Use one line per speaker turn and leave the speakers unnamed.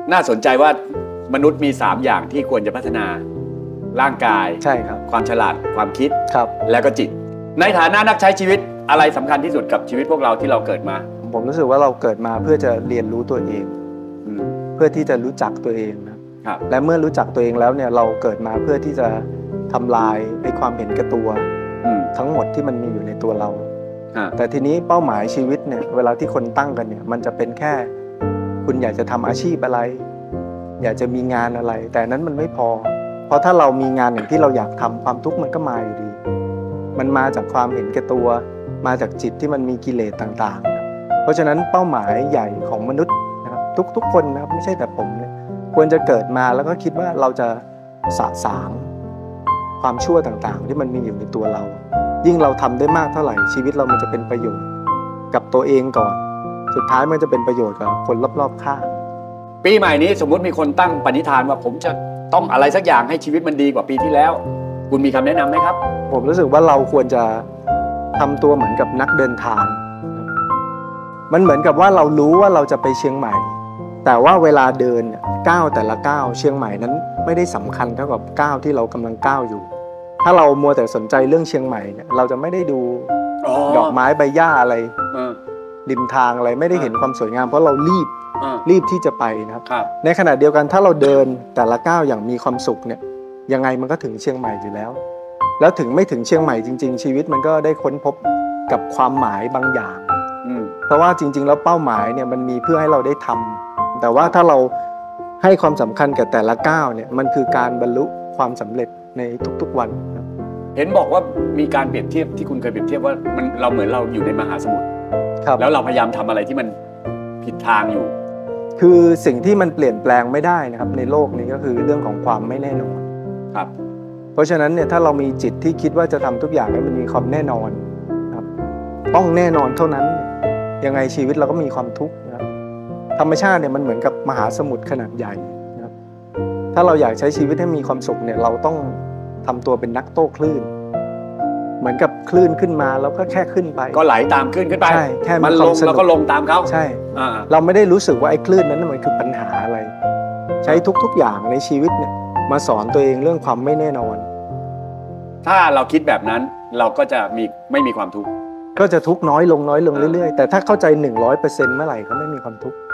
น่าสนใจว่ามนุษย์มี3อย่างที่ควรจะพัฒนาร่างกาย
ใช่ครับ
ความฉลาดความคิด
ครับ
แล้วก็จิตในฐานะนักใช้ชีวิตอะไรสำคัญที่สุดกับชีวิตพวกเราที่เราเกิดมา
ผมรู้สึกว่าเราเกิดมาเพื่อจะเรียนรู้ตัวเองเพื่อที่จะรู้จักตัวเองนะครับและเมื่อรู้จักตัวเองแล้วเนี่ยเราเกิดมาเพื่อที่จะทำลายไอ้ความเห็นแก่ตัวทั้งหมดที่มันมีอยู่ในตัวเราแต่ทีนี้เป้าหมายชีวิตเนี่ยเวลาที่คนตั้งกันเนี่ยมันจะเป็นแค่คุณอยากจะทำอาชีพอะไรอยากจะมีงานอะไรแต่นั้นมันไม่พอเพราะถ้าเรามีงานอย่างที่เราอยากทำความทุกข์มันก็มาอยู่ดีมันมาจากความเห็นแก่ตัวมาจากจิตที่มันมีกิเลสต่างๆเพราะฉะนั้นเป้าหมายใหญ่ของมนุษย์นะครับทุกคนนะครับไม่ใช่แต่ผมเลยควรจะเกิดมาแล้วก็คิดว่าเราจะสะสางความชั่วต่างๆที่มันมีอยู่ในตัวเรายิ่งเราทำได้มากเท่าไหร่ชีวิตเรามันจะเป็นประโยชน์กับตัวเองก่อนสุดท้ายมันจะเป็นประโยชน์กับคนรอบๆข้าง
ปีใหม่นี้สมมุติมีคนตั้งปณิธานว่าผมจะต้องอะไรสักอย่างให้ชีวิตมันดีกว่าปีที่แล้วคุณมีคำแนะนำไหมครับ
ผมรู้สึกว่าเราควรจะทำตัวเหมือนกับนักเดินทางมันเหมือนกับว่าเรารู้ว่าเราจะไปเชียงใหม่แต่ว่าเวลาเดินก้าวแต่ละก้าวเชียงใหม่นั้นไม่ได้สำคัญเท่ากับก้าวที่เรากำลังก้าวอยู่ถ้าเรามัวแต่สนใจเรื่องเชียงใหม่เนี่ยเราจะไม่ได้ดูดอกไม้ใบหญ้าอะไรริมทางอะไรไม่ได้เห็นความสวยงามเพราะเรารีบที่จะไปนะครับในขณะเดียวกันถ้าเราเดินแต่ละก้าวอย่างมีความสุขเนี่ยยังไงมันก็ถึงเชียงใหม่อยู่แล้วแล้วถึงไม่ถึงเชียงใหม่จริงๆชีวิตมันก็ได้ค้นพบกับความหมายบางอย่างเพราะว่าจริงๆแล้วเป้าหมายเนี่ยมันมีเพื่อให้เราได้ทำแต่ว่าถ้าเราให้ความสำคัญกับแต่ละก้าวเนี่ยมันคือการบรรลุความสำเร็จในทุกๆวัน
เห็นบอกว่ามีการเปรียบเทียบที่คุณเคยเปรียบเทียบว่าเราเหมือนเราอยู่ในมหาสมุทรแล้วเราพยายามทำอะไรที่มันผิดทางอยู่
คือสิ่งที่มันเปลี่ยนแปลงไม่ได้นะครับในโลกนี้ก็คือเรื่องของความไม่แน่นอน
ครับ
เพราะฉะนั้นเนี่ยถ้าเรามีจิตที่คิดว่าจะทำทุกอย่างให้มันมีความแน่นอนครับต้องแน่นอนเท่านั้นยังไงชีวิตเราก็มีความทุกข์นะครับธรรมชาติเนี่ยมันเหมือนกับมหาสมุทรขนาดใหญ่นะครับถ้าเราอยากใช้ชีวิตให้มีความสุขเนี่ยเราต้องทำตัวเป็นนักโต้คลื่นเหมือนกับคลื่นขึ้นมาแล้วก็แค่ขึ้นไป
ก็ไหลตามคลื่นขึ้นไป
ใช่แค่
มันลงแล้วก็ลงตามเขา
ใช่เราไม่ได้รู้สึกว่าไอ้คลื่นนั้นมันคือปัญหาอะไรใช้ทุกอย่างในชีวิตเนี่ยมาสอนตัวเองเรื่องความไม่แน่นอน
ถ้าเราคิดแบบนั้นเราก็จะไม่มีความทุกข์
ก็จะทุกข์น้อยลงเรื่อยๆแต่ถ้าเข้าใจ 100% เมื่อไหร่ก็ไม่มีความทุกข์